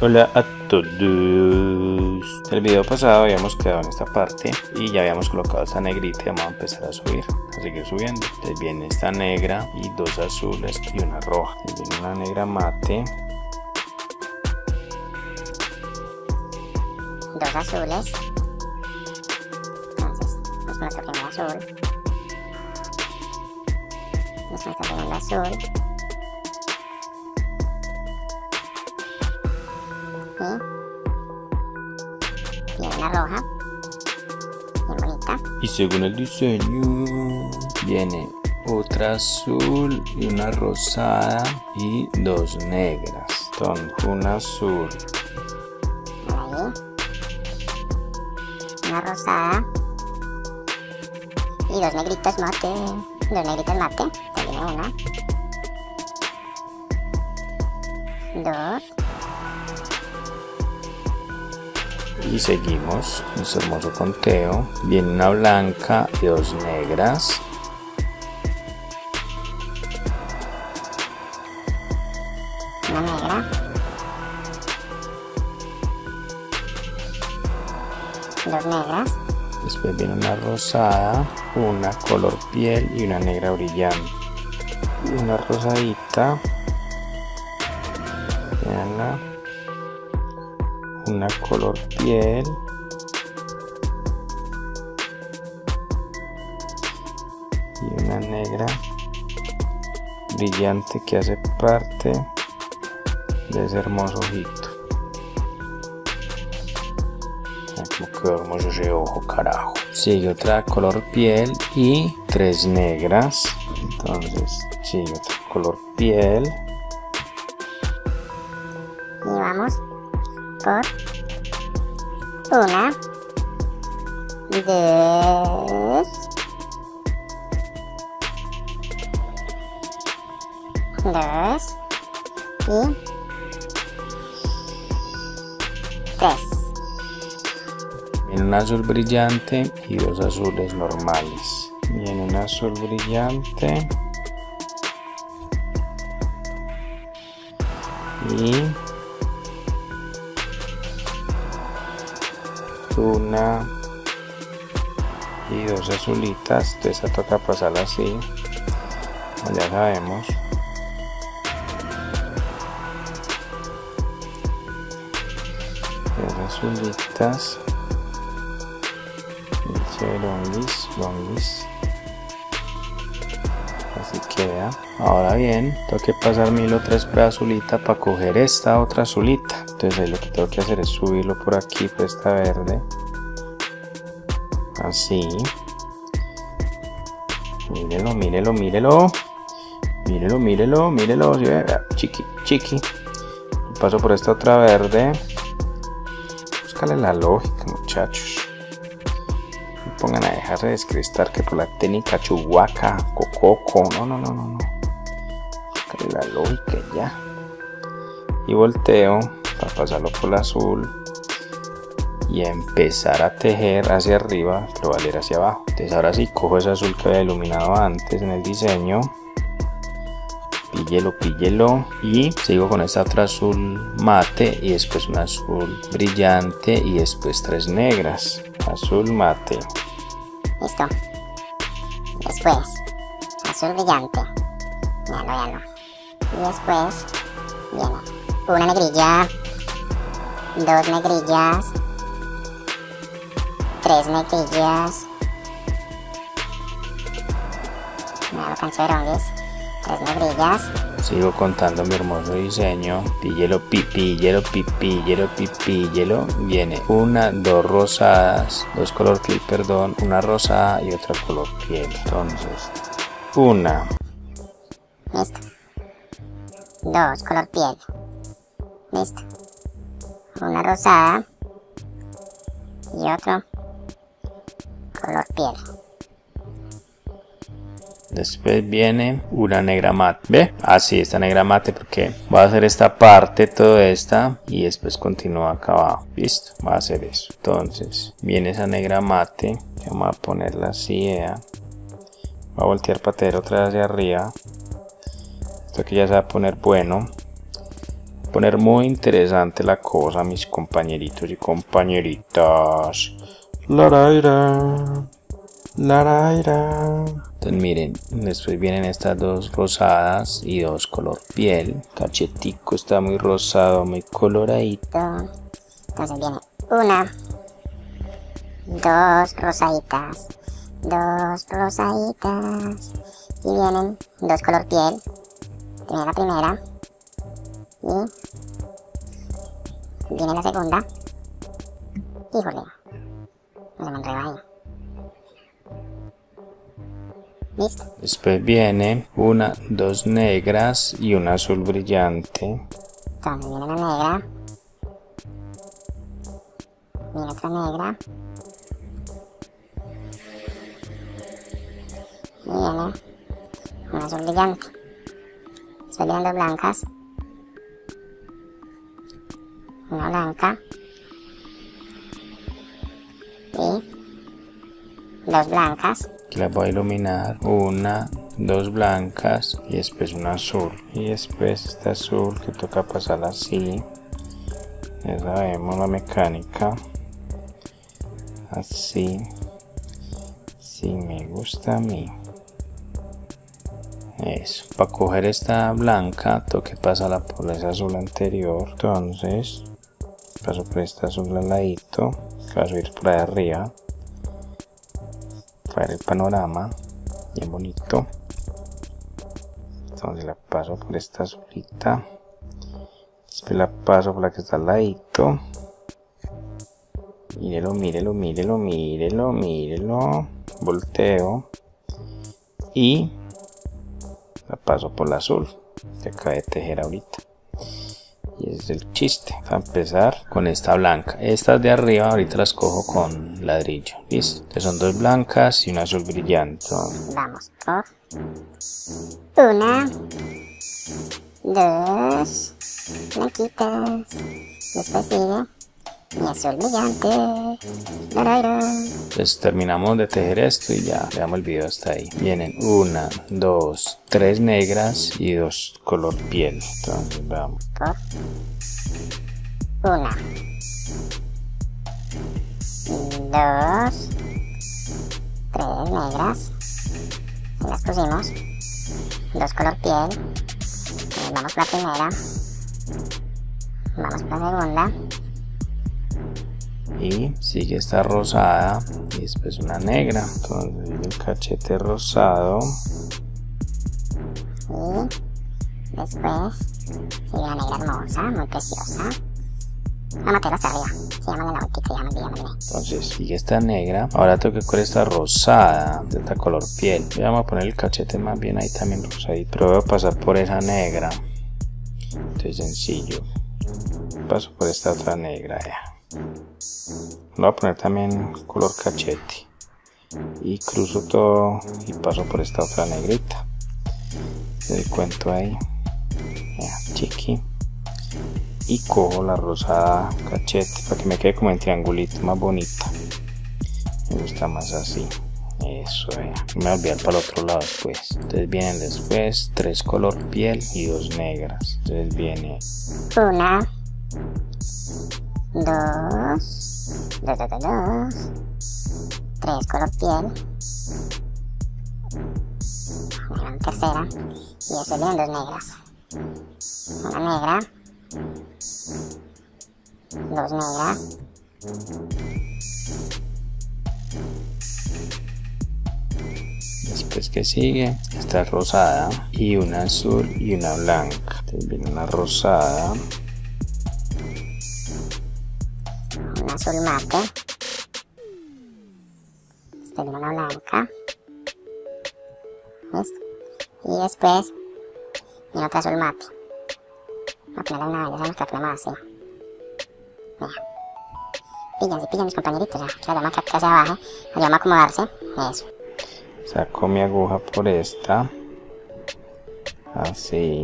Hola a todos. El video pasado habíamos quedado en esta parte y ya habíamos colocado esta negrita y vamos a empezar a subir, a seguir subiendo. Entonces viene esta negra y dos azules y una roja. Entonces viene una negra mate, dos azules. Entonces es nuestro primer azul, es nuestro segundo azul y una roja bien bonita. y según el diseño viene otra azul y una rosada y dos negras. Entonces una azul, Ahí una rosada y dos negritas mate. Te viene una, dos, y seguimos nuestro hermoso conteo. Viene una blanca y dos negras, una negra, dos negras, después viene una rosada, una color piel y una negra brillante, y una rosadita, veanla, una color piel y una negra brillante que hace parte de ese hermoso ojito. Como quedó hermoso ese ojo, carajo. Sigue otra color piel y tres negras. Entonces sigue otra color piel y vamos por una, dos y tres. viene un azul brillante y dos azules normales. Viene un azul brillante y una y dos azulitas. Entonces esta toca pasarla así, como ya sabemos. Dos azulitas, longis, así queda. Ahora bien, tengo que pasar mi otra spray azulita para coger esta otra azulita. Entonces ahí lo que tengo que hacer es subirlo por aquí, por esta verde, así. Mírelo, ¿sí ve? Chiqui. Paso por esta otra verde. Búscale la lógica, muchachos. No pongan a dejarse de descrestar que por la técnica chuhuaca, cococo. No. Búscale la lógica ya. Y volteo para pasarlo por el azul y empezar a tejer hacia arriba, pero va a ir hacia abajo. Entonces ahora sí cojo ese azul que había iluminado antes en el diseño, píllelo y sigo con esta otra azul mate y después un azul brillante y después tres negras. Azul mate, Listo. Después azul brillante, véanlo. Y después viene una negrilla, dos negrillas, tres negrillas, lo cancho de ronguis, tres negrillas, sigo contando mi hermoso diseño. Píllelo, viene una, dos rosadas, dos color piel, perdón, una rosada y otra color piel. Entonces una, listo, dos color piel, listo, una rosada y otro color piel. después viene una negra mate. ¿Ve? Así, esta negra mate, porque voy a hacer esta parte, toda esta, y después continúa acá abajo. Listo, va a hacer eso. Entonces viene esa negra mate, que vamos a ponerla así, voy a voltear para tener otra vez hacia arriba. Esto aquí ya se va a poner bueno. poner muy interesante la cosa, mis compañeritos y compañeritas. Laraira, laraira. Entonces miren, después vienen estas dos rosadas y dos color piel. Cachetico está muy rosado, muy coloradito. Entonces viene una, dos rosaditas, y vienen dos color piel. Viene la primera y viene la segunda. Híjole, no se me enreda ahí. Listo. Después viene una, dos negras y un azul brillante. Entonces viene la negra, viene otra negra y viene un azul brillante. Después vienen dos blancas, una blanca y dos blancas. Aquí las voy a iluminar. Una, dos blancas y después un azul. Y después este azul que toca pasar así. Ya sabemos la mecánica. Así. Sí me gusta a mí. Eso. Para coger esta blanca tengo que pasarla por ese azul anterior. Entonces paso por este azul al ladito. Voy a subir por ahí arriba para ver el panorama bien bonito. Entonces la paso por esta azulita, después la paso por la que está al ladito. Mírelo, mírelo, mírelo, mírelo, mírelo. Volteo y la paso por la azul que acabé de tejer ahorita. Y ese es el chiste. Para empezar con esta blanca. Estas de arriba ahorita las cojo con ladrillo. ¿Listo? Entonces son dos blancas y un azul brillante. Vamos por una, dos blanquitas. Después sigue mi azul brillante. Entonces terminamos de tejer esto y ya veamos el video hasta ahí. Vienen una, dos, tres negras y dos color piel. Entonces vamos. Una, dos, tres negras. Y las pusimos. Dos color piel. Vamos por la primera. Vamos por la segunda. Y sigue esta rosada y después una negra. Entonces el cachete rosado y después sigue la negra hermosa, muy preciosa. Vamos a meterla hasta arriba. Sigamos la última, ya me olvidé. Entonces sigue esta negra. Ahora tengo que coger esta rosada de esta color piel. Vamos a poner el cachete más bien ahí también rosadito, pero voy a pasar por esa negra. Entonces sencillo, paso por esta otra negra ya. Voy a poner también color cachete y cruzo todo y paso por esta otra negrita. Le cuento ahí ya, chiqui, y cojo la rosada cachete para que me quede como en triangulito, más bonita. Me gusta más así. Eso ya. No me voy a olvidar para el otro lado después. Entonces vienen después tres color piel y dos negras. Entonces viene una, dos, tres color piel, una tercera y después vienen dos negras. Una negra, dos negras, después que sigue esta rosada y una azul y una blanca. Entonces viene una rosada, una azul mate, después viene una blanca, ¿listo? Y después viene otra azul mate. Voy a ponerle una de esas que la ponemos así. Mira. Pillan mis compañeritos ya. Claro, vamos a que se abajo. Ayudamos a acomodarse. Eso. saco mi aguja por esta, así,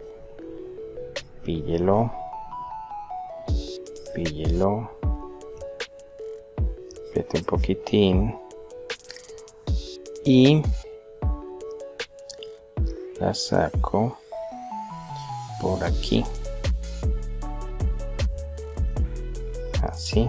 píllelo, apriete un poquitín y la saco por aquí. así.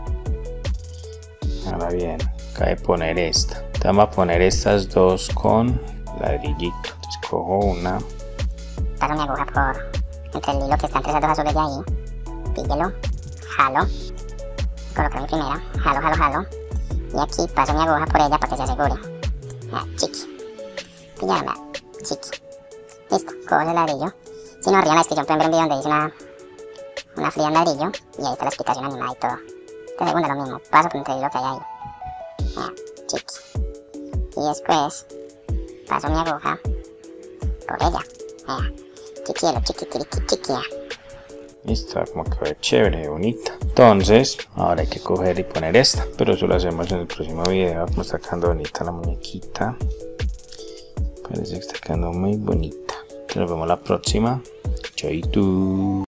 Ahora bien, acá de poner esta. Entonces vamos a poner estas dos con ladrillito. Entonces cojo una. Paso mi aguja por entre el hilo que está entre esas dos azules de ahí. Píllelo. Jalo. Coloco mi primera. Jalo. Y aquí paso mi aguja por ella para que se asegure. Chiqui. Píllame. Chiqui. Listo. Cojo el ladrillo. Si no, arriba en la descripción pueden ver un video donde hice una fría en ladrillo. Y ahí está la explicación animada y todo. Esta segunda lo mismo. Paso por entre el hilo que hay ahí. Chiqui. Y después paso mi aguja por ella. Chiquielo, chiqui. Listo, como que ve chévere, bonita. Entonces, ahora hay que coger y poner esta. Pero eso lo hacemos en el próximo video. Como está quedando bonita la muñequita. Parece que está quedando muy bonita. Nos vemos la próxima. Chaito.